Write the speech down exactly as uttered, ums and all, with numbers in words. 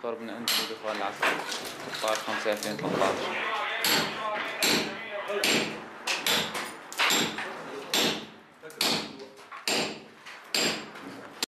اختار من عند الدخان العسكري ستة عشر خمسة ألفين وثلاثة عشر.